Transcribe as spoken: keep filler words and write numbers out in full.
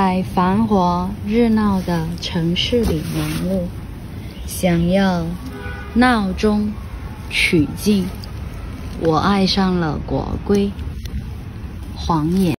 在繁华热闹的城市里忙碌，想要闹中取静，我爱上了果龟黄眼。